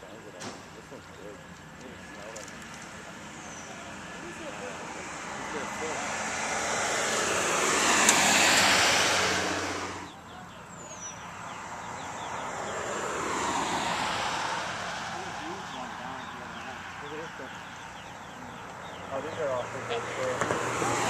size of that. This one's big. You can smell them. He's got a fish. Oh, these are all pretty big too.